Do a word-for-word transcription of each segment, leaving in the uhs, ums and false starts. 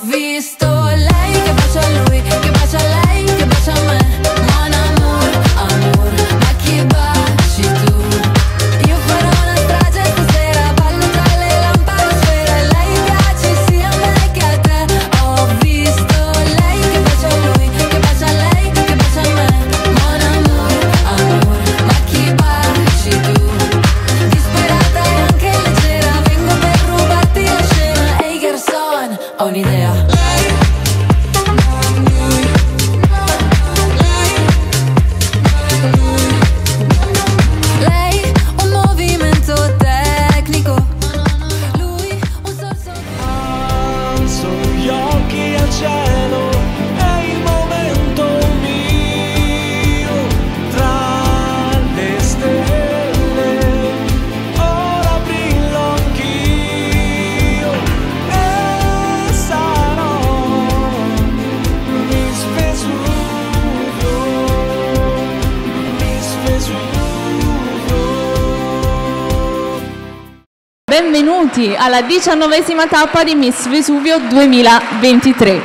visto lei che bacia a lui, che bacia a lei, che bacia a me. Mon amour, amor, ma chi baci tu? Io farò una strage stasera, ballo tra le lampadosfere. Lei piace sia a me che a te. Ho visto lei che bacia a lui, che bacia a lei, che bacia a me. Mon amour, amor, ma chi baci tu? Disperata e anche leggera, vengo per rubarti la scena. Ehi garçon, ho un'idea. Lei un movimento tecnico, lui un sorso. Alzo gli occhi al cielo, è il momento mio, tra le stelle, ora brillo anch'io e sarò Miss Vesuvio, Miss Vesuvio. Benvenuti alla diciannovesima tappa di Miss Vesuvio duemilaventitré.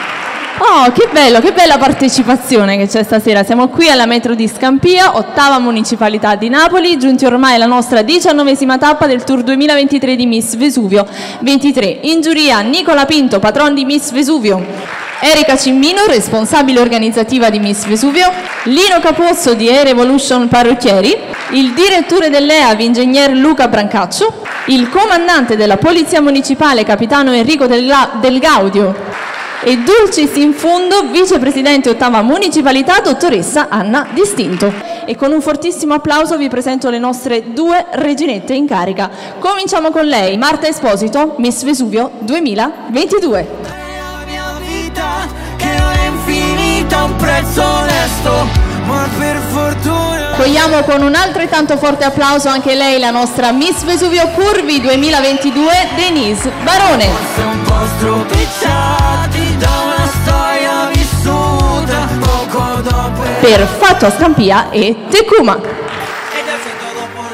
Oh, che bello, che bella partecipazione che c'è stasera. Siamo qui alla metro di Scampia, ottava municipalità di Napoli, giunti ormai alla nostra diciannovesima tappa del Tour duemilaventitré di Miss Vesuvio ventitré. In giuria Nicola Pinto, patron di Miss Vesuvio, Erika Cimmino, responsabile organizzativa di Miss Vesuvio, Lino Capozzo di E-Revolution Parrucchieri, il direttore dell'E A V, ingegner Luca Brancaccio, il comandante della Polizia Municipale, capitano Enrico Del, La- Del Gaudio e dulcis in fundo, vicepresidente ottava municipalità, dottoressa Anna Distinto. E con un fortissimo applauso vi presento le nostre due reginette in carica. Cominciamo con lei, Marta Esposito, Miss Vesuvio duemilaventidue. La mia vita che è infinita, un prezzo onesto, ma per fortuna. Accogliamo con un altrettanto forte applauso anche lei, la nostra Miss Vesuvio Curvi duemilaventidue, Denise Barone. Forse un po' stropicciati da una storia vissuta poco dopo. Per Fatto a Scampia e Tecuma. Ella hace todo por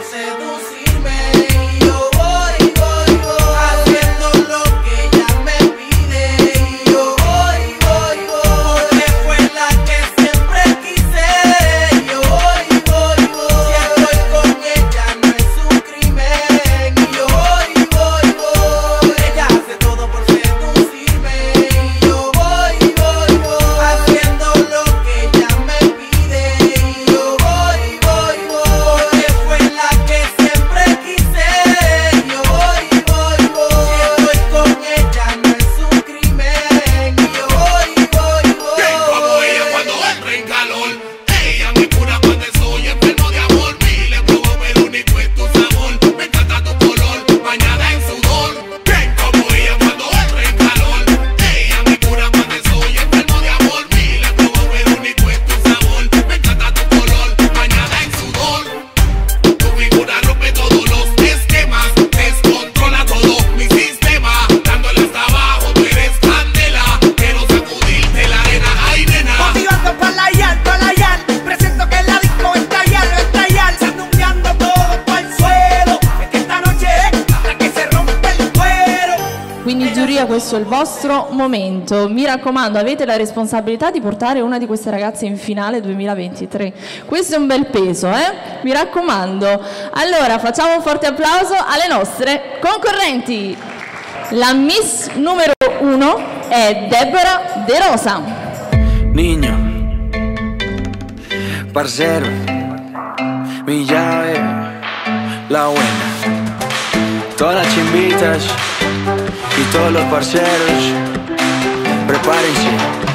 seducirme, yo voy, voy, voy, haciendo lo que ella me pide, yo voy, voy, voy, porque fue la que siempre quise, yo voy, voy, voy, si estoy con ella no es un crimen, yo voy, voy, voy, ella hace todo por seducirme, yo voy, voy, voy, haciendo lo que ella me pide, yo voy, voy, voy, porque fue la que siempre quise, yo voy, voy, voy, si estoy con ella no es un crimen, yo voy, voy, voy. Como ella cuando entra en calor, ella me cura cuando estoy enfermo de amor. Miles probó pero único es tu sabor, me encanta tu color, bañada en sudor. Ven como ella cuando entra en calor, ella me cura cuando estoy enfermo de amor. Miles probó pero único es tu sabor, me encanta tu color, bañada en sudor. Tu figura rompe todos los esquemas, descontrola todo mi sistema, dándole hasta abajo, tú eres candela, quiero sacudirte la arena, ay nena. Motivando para la yal, para la yal. Presento que la disco está yal, está yal. Sandungueando todo para el suelo. Es que esta noche es hasta che se rompe il cuero. Quindi giuria, questo è il vostro momento. Mi raccomando, avete la responsabilità di portare una di queste ragazze in finale duemilaventitré. Questo è un bel peso, eh? Mi raccomando. Allora, facciamo un forte applauso alle nostre concorrenti. La Miss numero uno è Deborah De Rosa. Niño, parcero, mi llave, la buena. Todas las chimbitas y todos los parceros, prepárense,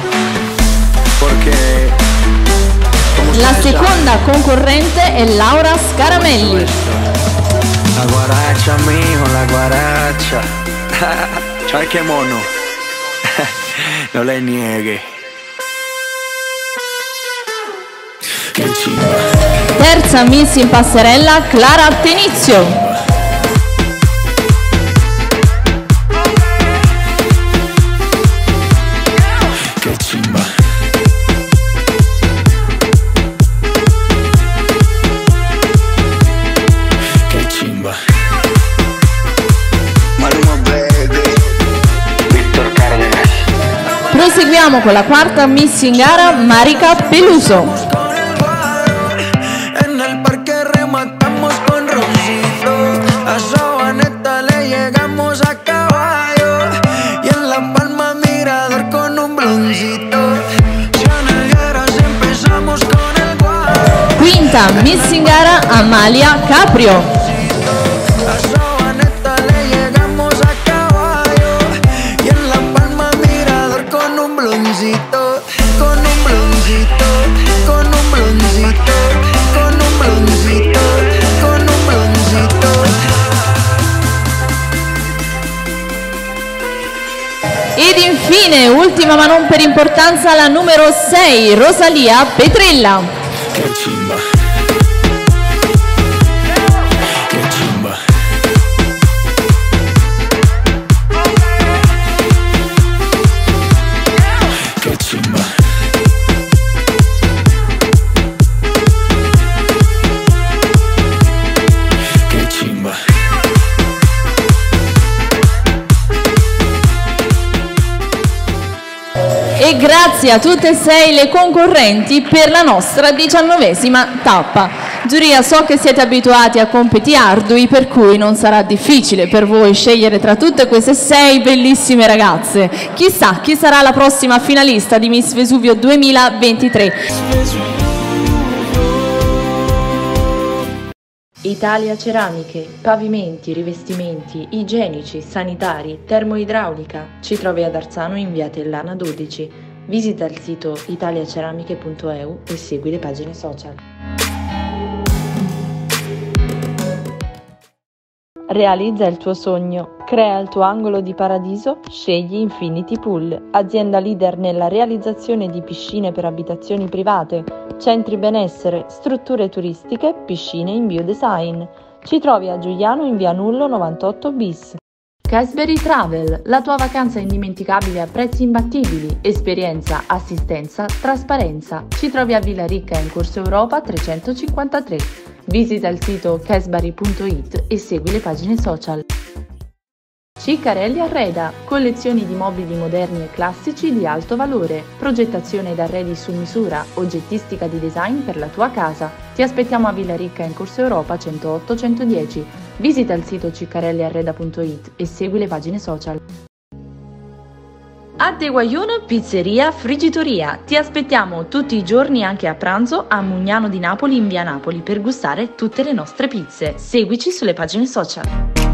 porque como La ustedes seconda saben, concorrente è Laura Scaramelli. la guaracha, mijo, la guaracha. ¿Sabes qué mono? No le niegue. Che chimba. Terza Miss in passerella, Clara Tenizio. Che chimba. Che chimba. Maluma baby, Víctor Cárdenas. Proseguiamo con la quarta miss in gara, Marica Peluso. Con el guaro, en el parque rematamos con roncito. A Sabaneta le llegamos a caballo y en La Palma Mirador con un bloncito. Si en el Gueras empezamos con el guaro. Quinta miss in gara, Amalia Caprio. A Sabaneta le llegamos a caballo y en La Palma Mirador con un bloncito, con un bloncito, con un bloncito, con un bloncito, con un bloncito. Ed infine, ultima ma non per importanza, la numero sei, Rosalia Petrella. Che chimba. Che chimba. Che chimba. Che chimba. E grazie a tutte e sei le concorrenti per la nostra diciannovesima tappa. Giuria, so che siete abituati a compiti ardui, per cui non sarà difficile per voi scegliere tra tutte queste sei bellissime ragazze. Chissà chi sarà la prossima finalista di Miss Vesuvio duemilaventitré. Italia Ceramiche, pavimenti, rivestimenti, igienici, sanitari, termoidraulica. Ci trovi ad Arzano in via Tellana dodici. Visita il sito italiaceramiche punto e u e segui le pagine social. Realizza il tuo sogno, crea il tuo angolo di paradiso, scegli Infinity Pool, azienda leader nella realizzazione di piscine per abitazioni private, centri benessere, strutture turistiche, piscine in biodesign. Ci trovi a Giuliano in via Nullo novantotto bis. Casberry Travel, la tua vacanza indimenticabile a prezzi imbattibili, esperienza, assistenza, trasparenza. Ci trovi a Villaricca in Corso Europa trecentocinquantatré. Visita il sito casberry punto it e segui le pagine social. Ciccarelli Arreda, collezioni di mobili moderni e classici di alto valore, progettazione ed arredi su misura, oggettistica di design per la tua casa. Ti aspettiamo a Villaricca in Corso Europa centootto centodieci. Visita il sito ciccarelli arreda punto it e segui le pagine social. A De Guaion Pizzeria Friggitoria. Ti aspettiamo tutti i giorni anche a pranzo a Mugnano di Napoli in via Napoli per gustare tutte le nostre pizze. Seguici sulle pagine social.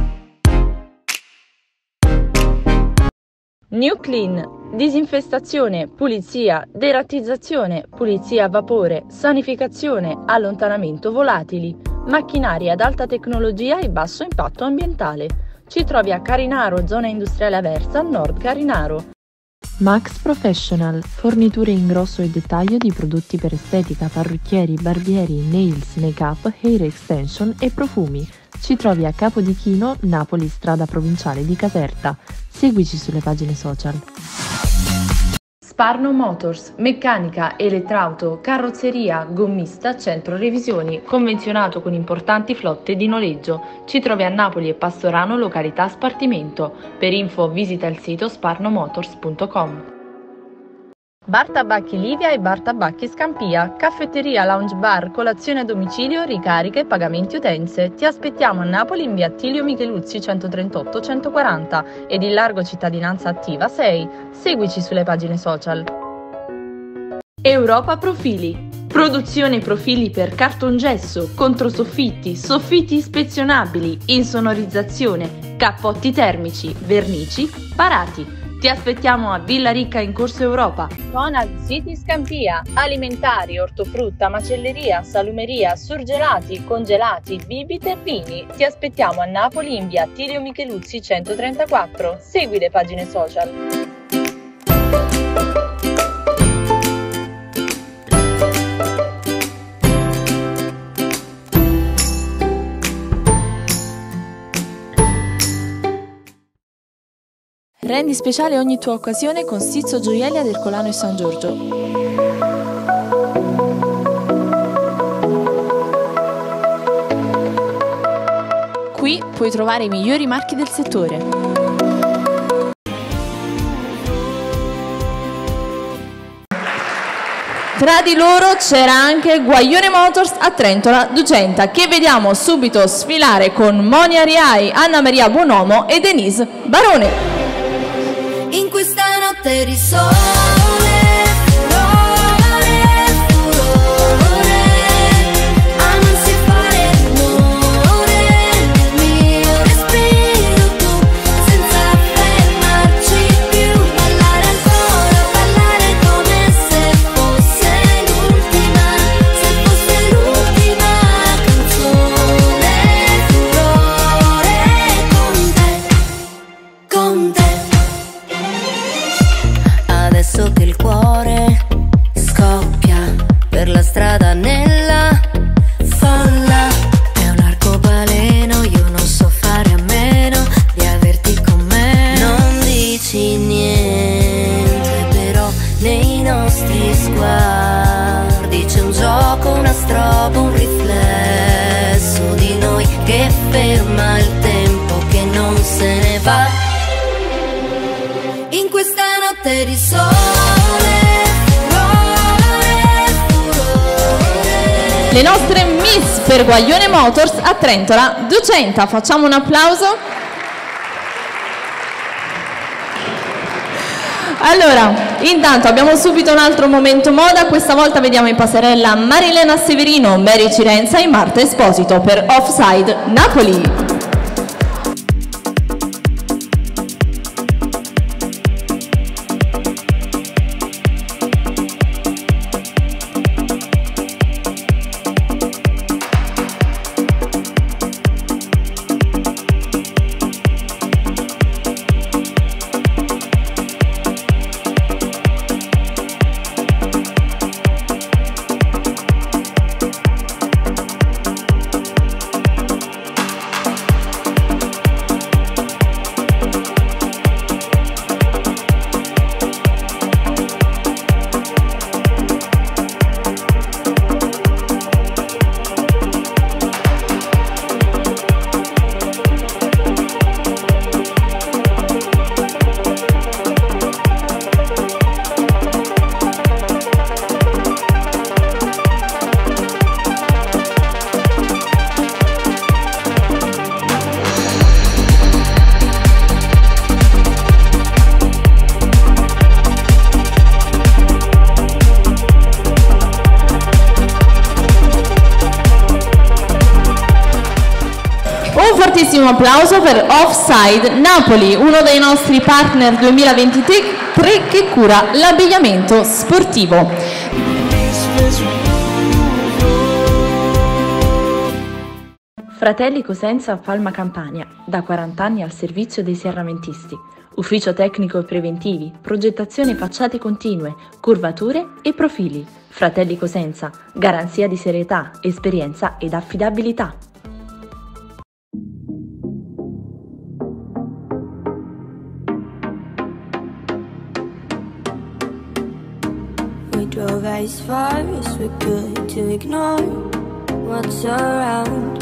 New Clean. Disinfestazione, pulizia, derattizzazione, pulizia a vapore, sanificazione, allontanamento volatili, macchinari ad alta tecnologia e basso impatto ambientale. Ci trovi a Carinaro, zona industriale Aversa, Nord Carinaro. Max Professional, forniture in grosso e dettaglio di prodotti per estetica, parrucchieri, barbieri, nails, make-up, hair extension e profumi. Ci trovi a Capodichino, Napoli, strada provinciale di Caserta. Seguici sulle pagine social. Sparno Motors, meccanica, elettrauto, carrozzeria, gommista, centro revisioni, convenzionato con importanti flotte di noleggio. Ci trovi a Napoli e Pastorano, località Spartimento. Per info visita il sito sparnomotors punto com. Bar Tabacchi Livia e Bar Tabacchi Scampia, caffetteria, lounge bar, colazione a domicilio, ricariche, pagamenti utenze. Ti aspettiamo a Napoli in via Attilio Micheluzzi centotrentotto centoquaranta ed in largo Cittadinanza Attiva sei. Seguici sulle pagine social. Europa Profili. Produzione profili per cartongesso, controsoffitti, soffitti ispezionabili, insonorizzazione, cappotti termici, vernici, parati. Ti aspettiamo a Villaricca in Corso Europa. Conad City Scampia, alimentari, ortofrutta, macelleria, salumeria, surgelati, congelati, bibite e vini. Ti aspettiamo a Napoli in via Attilio Micheluzzi centotrentaquattro. Segui le pagine social. Rendi speciale ogni tua occasione con Stizzo Gioielli ad Ercolano e San Giorgio. Qui puoi trovare i migliori marchi del settore. Tra di loro c'era anche Guaglione Motors a Trentola Ducenta, che vediamo subito sfilare con Monia Riai, Anna Maria Buonomo e Denise Barone. In questa notte di sole, furore, furore, a non si fare rumore nel mio respiro, tu senza fermarci più, ballare ancora, ballare come se fosse l'ultima, se fosse l'ultima canzone, furore con te, con te. Adesso che il cuore scoppia per la strada nella folla, è un arcobaleno, io non so fare a meno di averti con me. Non dici niente, però nei nostri sguardi c'è un gioco, una strobo, un riflesso di noi che ferma il tempo, che non se ne va. In questa notte di sole, furore, furore. Le nostre Miss per Guaglione Motors a Trentola Ducenta, facciamo un applauso. Allora, intanto abbiamo subito un altro momento moda, questa volta vediamo in passerella Marilena Severino, Mary Cirenza e Marta Esposito per Offside Napoli. Un fortissimo applauso per Offside Napoli, uno dei nostri partner duemilaventitré che cura l'abbigliamento sportivo. Fratelli Cosenza Palma Campania, da quaranta anni al servizio dei serramentisti. Ufficio tecnico e preventivi, progettazione facciate continue, curvature e profili. Fratelli Cosenza, garanzia di serietà, esperienza ed affidabilità. We drove as far as we could to ignore what's around.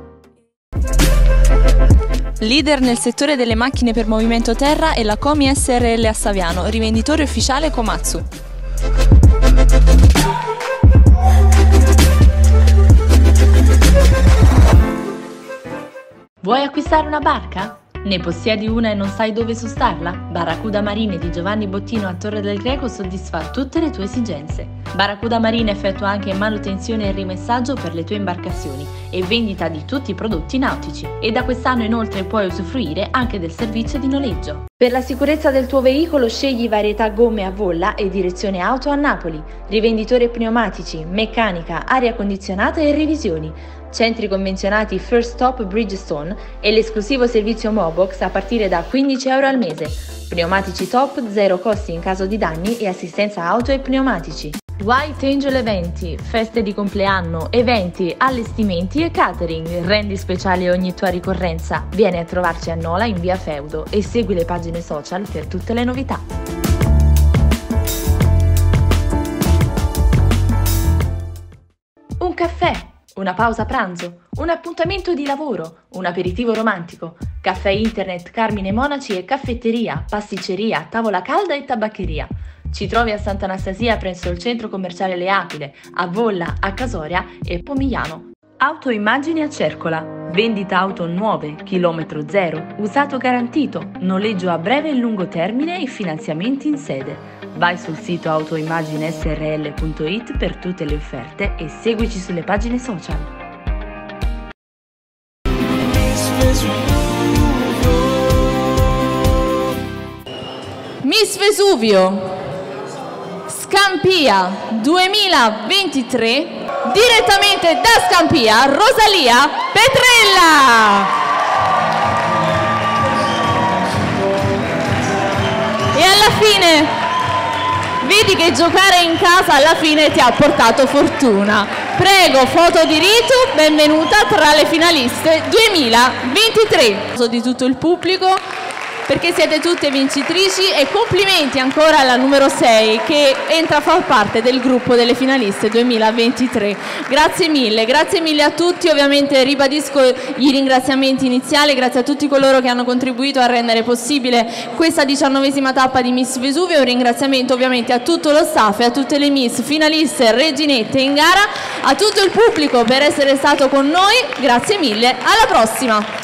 Leader nel settore delle macchine per movimento terra è la Comi S R L a Saviano, rivenditore ufficiale Komatsu. Vuoi acquistare una barca? Ne possiedi una e non sai dove sostarla? Barracuda Marine di Giovanni Bottino a Torre del Greco soddisfa tutte le tue esigenze. Barracuda Marine effettua anche manutenzione e rimessaggio per le tue imbarcazioni e vendita di tutti i prodotti nautici. E da quest'anno inoltre puoi usufruire anche del servizio di noleggio. Per la sicurezza del tuo veicolo scegli varietà gomme a Volla e direzione auto a Napoli. Rivenditore pneumatici, meccanica, aria condizionata e revisioni. Centri convenzionati First Stop Bridgestone e l'esclusivo servizio Mobox a partire da quindici euro al mese. Pneumatici top, zero costi in caso di danni e assistenza auto e pneumatici. White Angel Eventi, feste di compleanno, eventi, allestimenti e catering. Rendi speciali ogni tua ricorrenza. Vieni a trovarci a Nola in via Feudo e segui le pagine social per tutte le novità. Un caffè, una pausa pranzo, un appuntamento di lavoro, un aperitivo romantico, caffè internet Carmine Monaci e caffetteria, pasticceria, tavola calda e tabaccheria. Ci trovi a Sant'Anastasia presso il centro commerciale Le Aquile, a Volla, a Casoria e Pomigliano. Autoimmagini a Cercola. Vendita auto nuove, chilometro zero, usato garantito, noleggio a breve e lungo termine e finanziamenti in sede. Vai sul sito autoimmaginesrl punto it per tutte le offerte e seguici sulle pagine social. Miss Vesuvio Scampia duemilaventitré, direttamente da Scampia, Rosalia Petrella. E alla fine, vedi che giocare in casa alla fine ti ha portato fortuna. Prego, foto di Ritu, benvenuta tra le finaliste duemilaventitré. Di tutto il pubblico, perché siete tutte vincitrici, e complimenti ancora alla numero sei che entra a far parte del gruppo delle finaliste duemilaventitré. Grazie mille, grazie mille a tutti. Ovviamente ribadisco i ringraziamenti iniziali, grazie a tutti coloro che hanno contribuito a rendere possibile questa diciannovesima tappa di Miss Vesuvio. Un ringraziamento ovviamente a tutto lo staff e a tutte le Miss finaliste e reginette in gara, a tutto il pubblico per essere stato con noi. Grazie mille, alla prossima!